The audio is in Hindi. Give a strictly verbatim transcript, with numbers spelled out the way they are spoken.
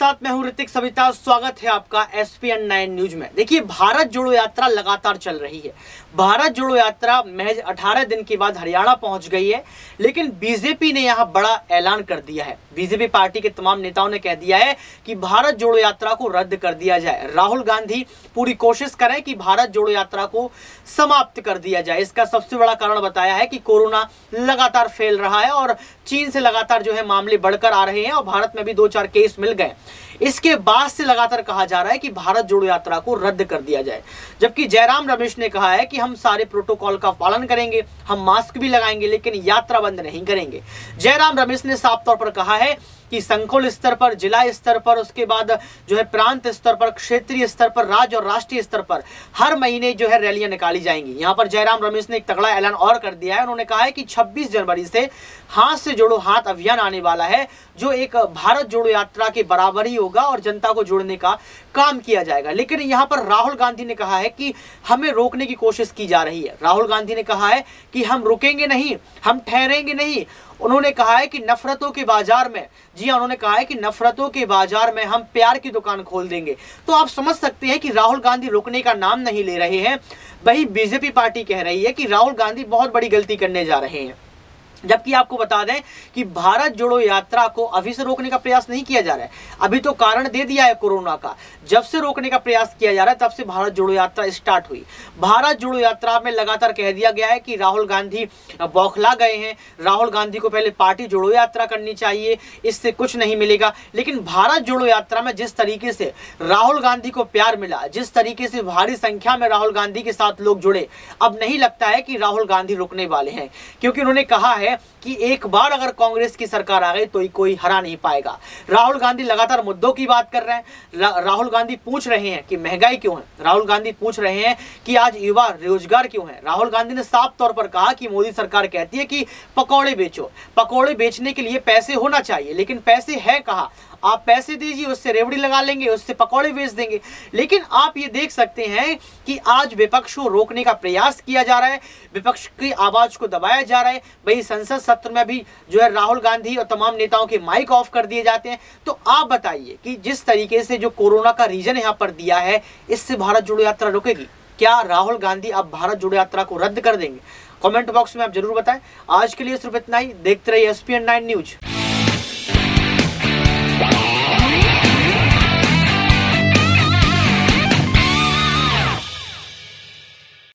साथ मैं हूं ऋतिक सविता। स्वागत है आपका S P N nine news में। देखिए, भारत जोड़ो यात्रा लगातार चल रही है। भारत जोड़ो यात्रा महज अठारह दिन के बाद हरियाणा पहुंच गई है, लेकिन बीजेपी ने यहां बड़ा ऐलान कर दिया है। बीजेपी पार्टी के तमाम नेताओं ने कह दिया है कि भारत जोड़ो यात्रा को रद्द कर दिया जाए। राहुल गांधी पूरी कोशिश करें कि भारत जोड़ो यात्रा को समाप्त कर दिया जाए। इसका सबसे बड़ा कारण बताया है कि कोरोना लगातार फैल रहा है और चीन से लगातार जो है मामले बढ़कर आ रहे हैं और भारत में भी दो चार केस मिल गए। इसके बाद से लगातार कहा जा रहा है कि भारत जोड़ो यात्रा को रद्द कर दिया जाए, जबकि जयराम रमेश ने कहा है कि हम सारे प्रोटोकॉल का पालन करेंगे, हम मास्क भी लगाएंगे, लेकिन यात्रा बंद नहीं करेंगे। जयराम रमेश ने साफ तौर पर कहा है कि संकुल स्तर पर, जिला स्तर पर, उसके बाद जो है प्रांत स्तर पर, क्षेत्रीय स्तर पर, राज्य और राष्ट्रीय स्तर पर हर महीने जो है रैलियां निकाली जाएंगी। यहां पर जयराम रमेश ने एक तगड़ा ऐलान और कर दिया है। उन्होंने कहा है कि छब्बीस जनवरी से हाथ से जोड़ो हाथ अभियान आने वाला है, जो एक भारत जोड़ो यात्रा के बराबर ही होगा और जनता को जोड़ने का काम किया जाएगा। लेकिन यहां पर राहुल गांधी ने कहा है कि हमें रोकने की कोशिश की जा रही है। राहुल गांधी ने कहा है कि हम रुकेंगे नहीं, हम ठहरेंगे नहीं। उन्होंने कहा है कि नफरतों के बाजार में, जी हाँ, उन्होंने कहा है कि नफरतों के बाजार में हम प्यार की दुकान खोल देंगे। तो आप समझ सकते हैं कि राहुल गांधी रुकने का नाम नहीं ले रहे हैं। वही बीजेपी पार्टी कह रही है कि राहुल गांधी बहुत बड़ी गलती करने जा रहे हैं। जबकि आपको बता दें कि भारत जोड़ो यात्रा को अभी से रोकने का प्रयास नहीं किया जा रहा है। अभी तो कारण दे दिया है कोरोना का। जब से रोकने का प्रयास किया जा रहा है तब से भारत जोड़ो यात्रा स्टार्ट हुई। भारत जोड़ो यात्रा में लगातार कह दिया गया है कि राहुल गांधी बौखला गए हैं, राहुल गांधी को पहले पार्टी जोड़ो यात्रा करनी चाहिए, इससे कुछ नहीं मिलेगा। लेकिन भारत जोड़ो यात्रा में जिस तरीके से राहुल गांधी को प्यार मिला, जिस तरीके से भारी संख्या में राहुल गांधी के साथ लोग जुड़े, अब नहीं लगता है कि राहुल गांधी रुकने वाले हैं, क्योंकि उन्होंने कहा है कि एक बार अगर कांग्रेस की सरकार आ गई तो कोई हरा नहीं पाएगा। राहुल गांधी लगातार मुद्दों की बात कर रहे हैं। रा, राहुल गांधी पूछ रहे हैं कि महंगाई क्यों है, राहुल गांधी पूछ रहे हैं कि आज युवा रोजगार क्यों है। राहुल गांधी ने साफ तौर पर कहा कि मोदी सरकार कहती है कि पकौड़े बेचो, पकौड़े बेचने के लिए पैसे होना चाहिए, लेकिन पैसे है कहाँ? आप पैसे दीजिए, उससे रेवड़ी लगा लेंगे, उससे पकौड़े बेच देंगे। लेकिन आप ये देख सकते हैं कि आज विपक्ष को रोकने का प्रयास किया जा रहा है, विपक्ष की आवाज को दबाया जा रहा है। वही संसद सत्र में भी जो है राहुल गांधी और तमाम नेताओं के माइक ऑफ कर दिए जाते हैं। तो आप बताइए कि जिस तरीके से जो कोरोना का रीजन यहाँ पर दिया है, इससे भारत जोड़ो यात्रा रुकेगी क्या? राहुल गांधी अब भारत जोड़ो यात्रा को रद्द कर देंगे? कमेंट बॉक्स में आप जरूर बताएं। आज के लिए सिर्फ इतना ही। देखते रहिए S P N nine news.